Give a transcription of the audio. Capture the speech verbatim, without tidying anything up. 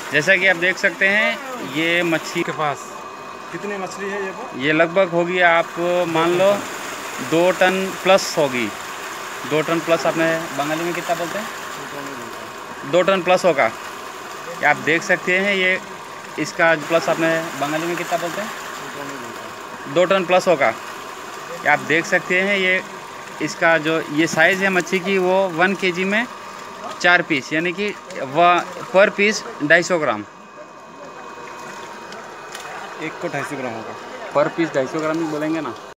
जैसा कि आप देख सकते हैं ये मच्छी के पास कितनी मछली है ये तो? ये लगभग होगी, आप मान लो दो टन प्लस होगी। दो टन प्लस आपने बंगाली में कितना बोलते हैं? दो टन प्लस होगा। आप देख सकते हैं ये इसका प्लस आपने बंगाली में कितना बोलते हैं? दो टन प्लस होगा। आप देख सकते हैं ये इसका जो ये साइज़ है मच्छी की वो वन केजी में चार पीस, यानी कि वह पर पीस ढाई सौ ग्राम। एक को ढाई सौ ग्राम होगा। पर पीस ढाई सौ ग्राम बोलेंगे ना।